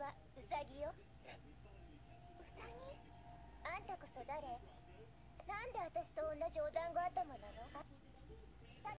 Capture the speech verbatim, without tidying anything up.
はウサギよ。ウサギ？あんたこそ誰？なんで私と同じお団子頭なの？